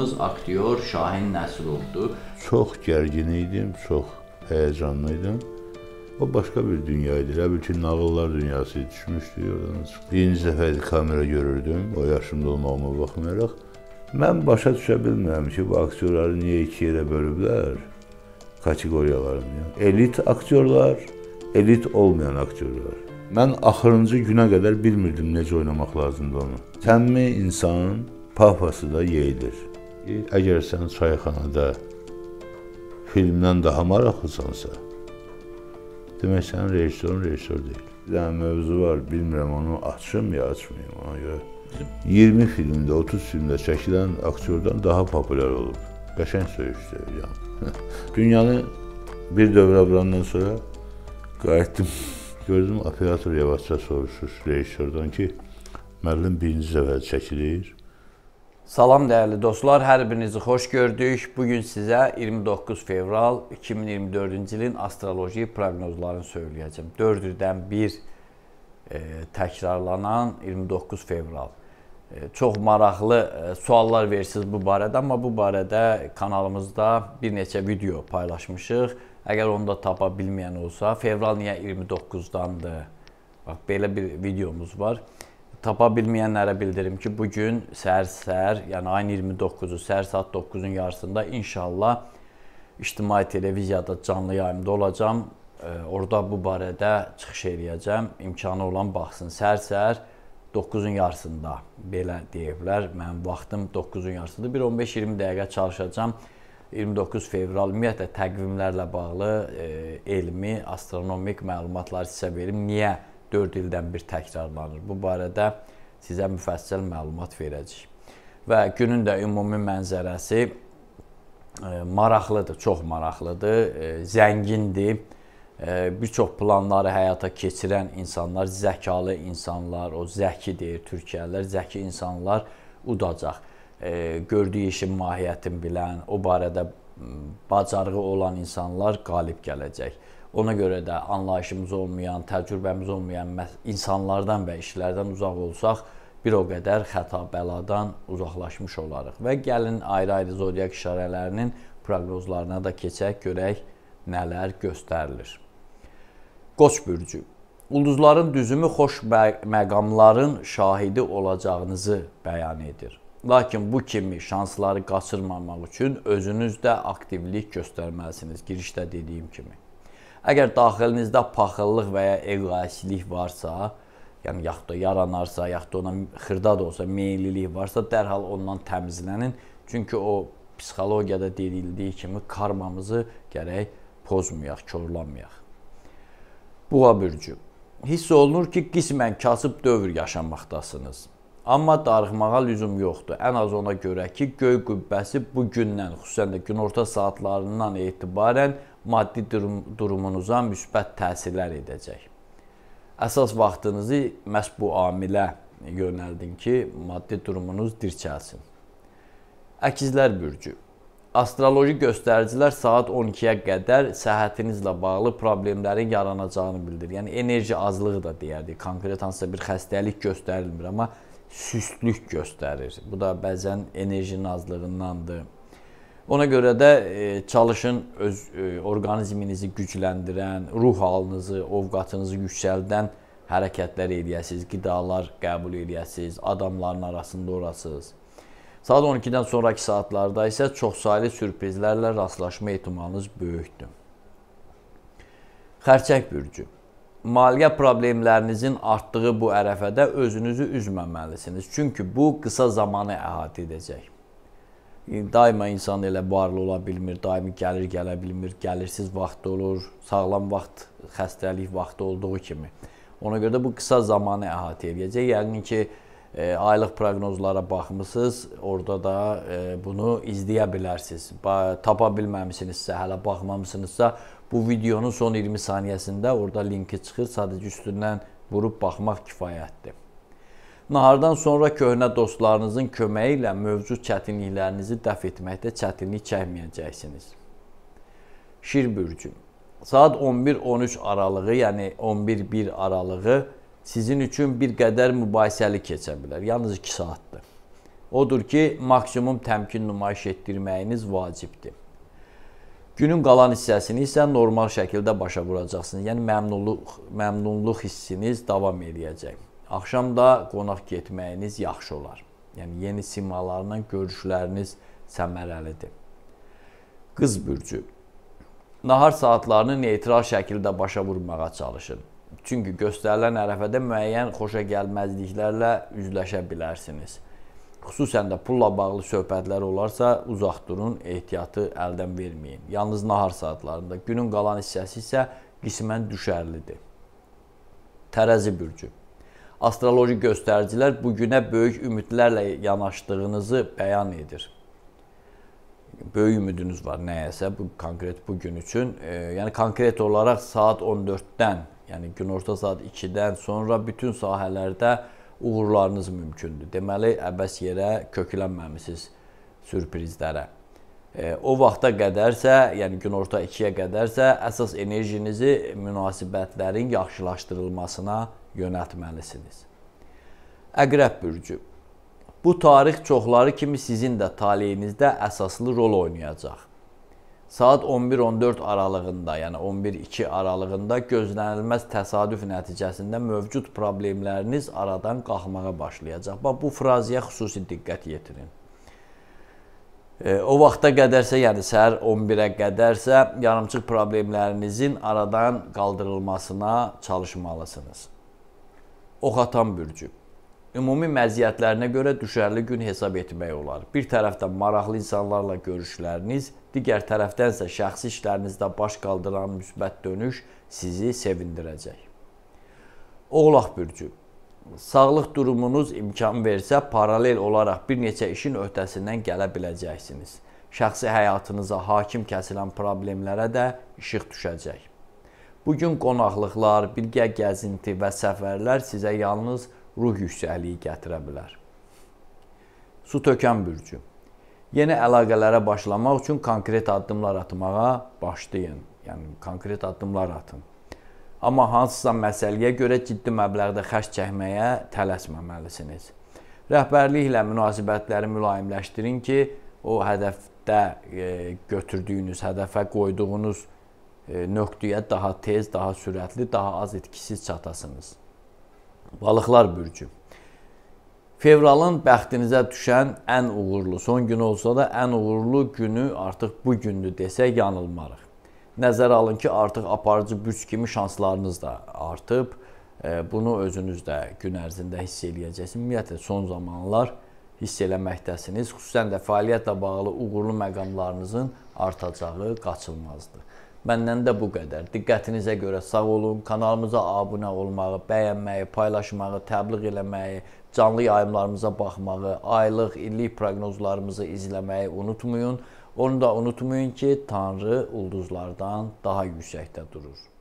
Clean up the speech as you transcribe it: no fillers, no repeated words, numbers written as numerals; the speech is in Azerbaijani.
Qonağımız aktyor Şahin Nəsrovdur. Çox gərgin idim, çox həyəcanlıydım. O başqa bir dünya idi. Elə bil ki, nağıllar dünyası düşmüşdü oradan. Birinci dəfə kamera görürdüm, o yaşımda olmağıma baxmayaraq. Mən başa düşə bilmirəm ki, bu aktyorları niyə iki yerə bölüblər, kateqoriyalarını. Elit aktyorlar, elit olmayan aktyorlar. Mən axırıncı günə qədər bilmirdim necə oynamaq lazımdır onu. Səmimi insan pafası da yeyilir. Əgər sən çayxanada filmdən daha maraqlısansa, demək sənin rejissorun rejissor deyil. Bir dənə mövzu var, bilmirəm onu açım ya açmayayım ona görə. 20 filmdə, 30 filmdə çəkilən aktyordan daha populyar olub. Qəşəng söyüşdür yəni. Dünyanı bir dövrə vurandan sonra qayıtdım. Gördüm, operator yavaşca soruşur rejissordan ki, müəllim birinci dəfə çəkilir. Salam dəyərli dostlar, hər birinizi xoş gördük. Bugün sizə 29 fevral 2024-cü ilin astroloji proqnozlarını söyləyəcəm. 4 ildən bir təkrarlanan 29 fevral. Çox maraqlı suallar versiniz bu barədə, amma bu barədə kanalımızda bir neçə video paylaşmışıq. Əgər onu da tapa bilməyən olsa, fevral niyə 29-dandır? Bax, belə bir videomuz var. Tapa bilməyənlərə bildirim ki, bugün səhər, yəni ayın 29-u, səhər saat 9-un yarısında inşallah ictimai televiziyada canlı yayımda olacam. Orada bu barədə çıxış eləyəcəm. İmkanı olan baxsın. Səhər 9-un yarısında, belə deyiblər. Mənim vaxtım 9-un yarısıdır. Bir 15-20 dəqiqə çalışacam. 29 fevral ümumiyyətlə təqvimlərlə bağlı elmi, astronomik məlumatlar sizə verim. Niyə 4 ildən bir təkrarlanır? Bu barədə sizə müfəssəl məlumat verəcəyik. Və günün də ümumi mənzərəsi maraqlıdır, çox maraqlıdır, zəngindir. Bir çox planları həyata keçirən insanlar, zəkalı insanlar, o zəki deyir Türkiyələr, zəki insanlar udacaq. Gördüyü işin mahiyyətini bilən, o barədə bacarığı olan insanlar qalib gələcək. Ona görə də anlayışımız olmayan, təcrübəmiz olmayan insanlardan və işlərdən uzaq olsaq, bir o qədər xəta bəladan uzaqlaşmış olarıq. Və gəlin ayrı-ayrı zodiak işarələrinin proqnozlarına da keçək, görək nələr göstərilir. Qoç bürcü. Ulduzların düzümü xoş məqamların şahidi olacağınızı bəyan edir. Lakin bu kimi şansları qaçırmamaq üçün özünüzdə aktivlik göstərməlisiniz, girişdə dediyim kimi. Əgər daxilinizdə paxıllıq və ya egoistlik varsa, yəni yaxud da yaranarsa, yaxud da ona xırda da olsa meyillilik varsa, dərhal ondan təmizlənin. Çünki o psixologiyada deyildiyi kimi karmamızı gərək pozmayaq, korlamayaq. Boğa bürcü. Hiss olunur ki, qismən kasıb dövr yaşamaqdasınız. Amma darıxmağa lüzum yoxdur. Ən az ona görə ki, göy qübbəsi bu gündən, xüsusən də günorta saatlarından etibarən maddi durumunuza müsbət təsirlər edəcək. Əsas vaxtınızı məhz bu amilə yönəldin ki, maddi durumunuz dirçəlsin. Əkizlər bürcü. Astroloji göstəricilər saat 12-yə qədər səhhətinizlə bağlı problemlərin yaranacağını bildirir. Yəni, enerji azlığı da deyərdik. Konkret hansısa bir xəstəlik göstərilmir, amma süstlük göstərir. Bu da bəzən enerjinin azlığındandır. Ona görə də çalışın öz orqanizminizi gücləndirən, ruh halınızı, ovqatınızı yüksəldən hərəkətlər eləyəsiniz, qidalar qəbul eləyəsiniz, adamların arasında orasınız. Saat 12-dən sonraki saatlarda isə çoxsaylı sürprizlərlə rastlaşma ehtimalınız böyükdür. Xərçəng bürcü. Maliyyə problemlərinizin artdığı bu ərəfədə özünüzü üzməməlisiniz. Çünki bu qısa zamanı əhatə edəcək. Daima insan elə varlı ola bilmir, daimi gəlir gələ bilmir, gəlirsiz vaxt olur, sağlam vaxt, xəstəlik vaxtı olduğu kimi. Ona görə də bu qısa zamanı əhatə edəcək. Yəqin ki, aylıq proqnozlara baxmısınız, orada da bunu izləyə bilərsiniz. Tapa bilməmişsinizsə, hələ baxmamışsınızsa, bu videonun son 20 saniyəsində orada linki çıxır, sadəcə üstündən vurub baxmaq kifayətdir. Nahardan sonra köhnə dostlarınızın köməyi ilə mövcud çətinliklərinizi dəf etməkdə çətinlik çəkməyəcəksiniz. Şir bürcü. Saat 11-13 aralığı, yəni 11-1 aralığı sizin üçün bir qədər mübahisəli keçə bilər. Yalnız 2 saatdır. Odur ki, maksimum təmkin nümayiş etdirməyiniz vacibdir. Günün qalan hissəsini isə normal şəkildə başa vuracaqsınız. Yəni, məmnunluq hissiniz davam edəcək. Axşam da qonaq getməyiniz yaxşı olar. Yəni, yeni simalarla görüşləriniz səmərəlidir. Qız bürcü. Nahar saatlarını neytral şəkildə başa vurmağa çalışın. Çünki göstərilən ərəfədə müəyyən xoşa gəlməzliklərlə üzləşə bilərsiniz. Xüsusən də pulla bağlı söhbətlər olarsa, uzaq durun, ehtiyatı əldən verməyin. Yalnız nahar saatlarında. Günün qalan hissəsi isə qismən düşərlidir. Tərəzi bürcü. Astroloji göstəricilər bugünə böyük ümidlərlə yanaşdığınızı bəyan edir. Böyük ümidiniz var nəyəsə, konkret bugün üçün. Yəni, konkret olaraq saat 14-dən, yəni günorta saat 2-dən sonra bütün sahələrdə uğurlarınız mümkündür. Deməli, əbəs yerə köklənməmisiniz sürprizlərə. O vaxta qədərsə, yəni günorta 2-yə qədərsə, əsas enerjinizi münasibətlərin yaxşılaşdırılmasına yönəltməlisiniz. Əqrəb bürcü. Bu tarix çoxları kimi sizin də taleyinizdə əsaslı rol oynayacaq. Saat 11-14 aralığında, yəni 11-2 aralığında gözlənilməz təsadüf nəticəsində mövcud problemləriniz aradan qalxmağa başlayacaq. Bu frazaya xüsusi diqqət yetirin. O vaxta qədərsə, yəni səhər 11-ə qədərsə, yarımçıq problemlərinizin aradan qaldırılmasına çalışmalısınız. Ox atan bürcü. Ümumi məziyyətlərinə görə düşərli gün hesab etmək olar. Bir tərəfdən maraqlı insanlarla görüşləriniz, digər tərəfdən isə şəxsi işlərinizdə baş qaldıran müsbət dönüş sizi sevindirəcək. Oğlaq bürcü. Sağlıq durumunuz imkan versə, paralel olaraq bir neçə işin öhdəsindən gələ biləcəksiniz. Şəxsi həyatınıza hakim kəsilən problemlərə də işıq düşəcək. Bugün qonaqlıqlar, birgə gəzinti və səfərlər sizə yalnız ruh yüksəkliyi gətirə bilər. Su tökən bürcü. Yeni əlaqələrə başlamaq üçün konkret addımlar atmağa başlayın. Yəni, konkret addımlar atın. Amma hansısa məsələyə görə ciddi məbləğdə xərc çəkməyə tələsməməlisiniz. Rəhbərliklə münasibətləri mülayimləşdirin ki, o hədəfdə götürdüyünüz, hədəfə qoyduğunuz nöqtəyə daha tez, daha sürətli, daha az etkisiz çatasınız. Balıqlar bürcü. Fevralın bəxtinizə düşən ən uğurlu son günü olsa da, ən uğurlu günü artıq bu gündür desək yanılmarıq. Nəzərə alın ki, artıq aparıcı bürc kimi şanslarınız da artıb. Bunu özünüz də gün ərzində hiss eləyəcəksiniz. Ümumiyyətlə, son zamanlar hiss eləməkdəsiniz. Xüsusən də fəaliyyətlə bağlı uğurlu məqamlarınızın artacağı qaçılmazdır. Məndən də bu qədər. Diqqətinizə görə sağ olun. Kanalımıza abunə olmağı, bəyənməyi, paylaşmağı, təbliğ eləməyi, canlı yayımlarımıza baxmağı, aylıq, illik proqnozlarımızı izləməyi unutmayın. Onu da unutmayın ki, Tanrı ulduzlardan daha yüksəkdə durur.